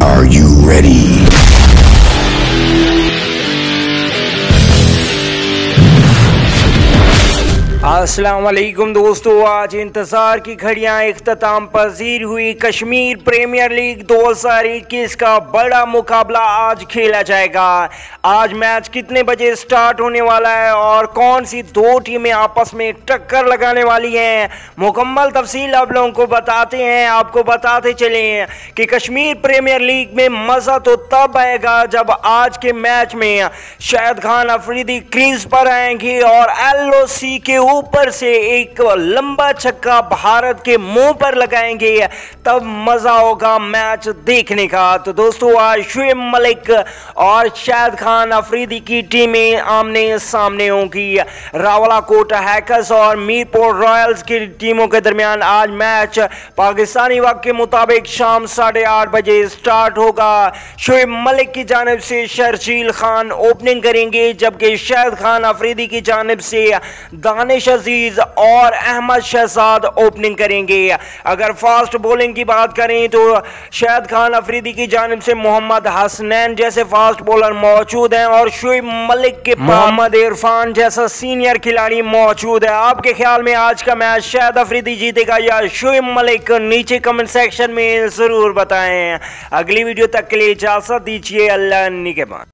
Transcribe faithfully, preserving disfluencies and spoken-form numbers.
Are you ready? अस्सलाम वालेकुम दोस्तों, आज इंतज़ार की घड़ियां इख्तिताम पजीर हुई। कश्मीर प्रीमियर लीग दो हज़ार इक्कीस का बड़ा मुकाबला आज खेला जाएगा। आज मैच कितने बजे स्टार्ट होने वाला है और कौन सी दो टीमें आपस में टक्कर लगाने वाली हैं, मुकम्मल तफसील आप लोगों को बताते हैं। आपको बताते चले कि कश्मीर प्रीमियर लीग में मज़ा तो तब आएगा जब आज के मैच में शाहिद खान अफरीदी क्रीज पर आएंगे और एल ओ सी के ऊपर से एक लंबा छक्का भारत के मुंह पर लगाएंगे, तब मजा होगा मैच देखने का। तो दोस्तों, आज शुएब मलिक और शाहिद खान अफरीदी की टीमें आमने सामने होंगी। रावलाकोट हैकर्स और मीरपुर रॉयल्स की टीमों के दरमियान आज मैच पाकिस्तानी वक्त के मुताबिक शाम साढ़े आठ बजे स्टार्ट होगा। शुएब मलिक की जानिब से शर्जील खान ओपनिंग करेंगे, जबकि शाहिद खान अफरीदी की जानिब से दानिश अजीज और अहमद शहजाद ओपनिंग करेंगे। अगर फास्ट बॉलिंग की बात करें तो शाहिद खान अफरीदी की जानिब से मोहम्मद हसनैन जैसे फास्ट बॉलर मौजूद हैं और शुएब मलिक के मोहम्मद इरफान जैसा सीनियर खिलाड़ी मौजूद है। आपके ख्याल में आज का मैच शाहिद अफरीदी जीतेगा या शुएब मलिक? नीचे कमेंट सेक्शन में जरूर बताएं। अगली वीडियो तक के लिए इजाजत दीजिए। अल्लाह निगहबान।